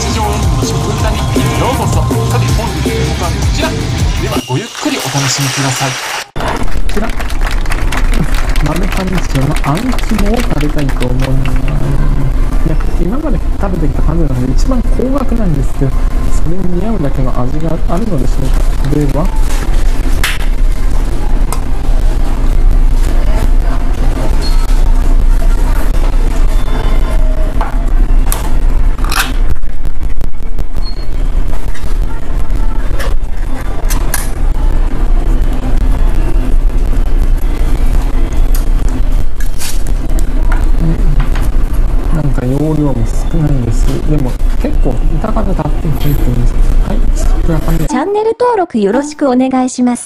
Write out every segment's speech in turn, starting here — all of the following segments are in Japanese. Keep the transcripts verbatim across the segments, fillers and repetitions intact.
日常演技の食歌日記へようこそ。さて本日の予告はこちらでは、ごゆっくりお楽しみください。 こちらマルハニチロのあん肝を食べたいと思います。いや、今まで食べてきたハムの中で一番高額なんですけど、それに似合うだけの味があるのでしょうか。では容量も少ないんです。でも結構板がたっぷり入ってるんです。はい、こんな感じでチャンネル登録よろしくお願いします。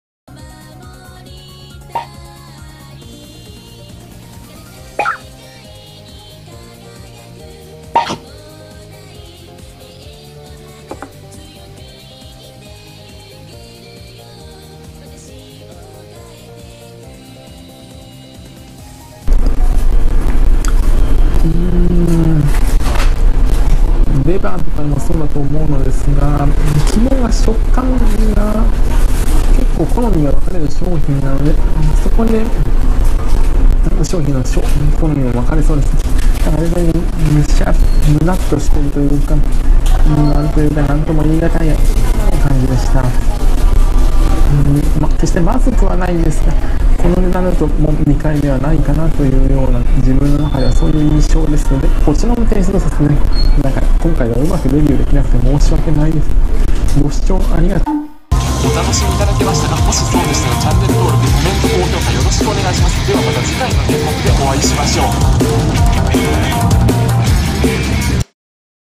レバーとかもそうだと思うのですが、肝が食感が結構好みが分かれる商品なので、そこで商品の好みも分かれそうです。だから全然むしゃむなっとしているというか、なんというかなんとも言い難い感じでした。うんま、決してまずくはないんですが、この値段だともうにかいめはないかなというような自分の中ではそういう印象ですので、こちらの点数ですね、なんか今回はうまくレビューできなくて申し訳ないです。ご視聴ありがとう。 お楽しみいただけましたか。もしそうでしたらチャンネル登録、コメント、高評価よろしくお願いします。ではまた次回の演目でお会いしましょう。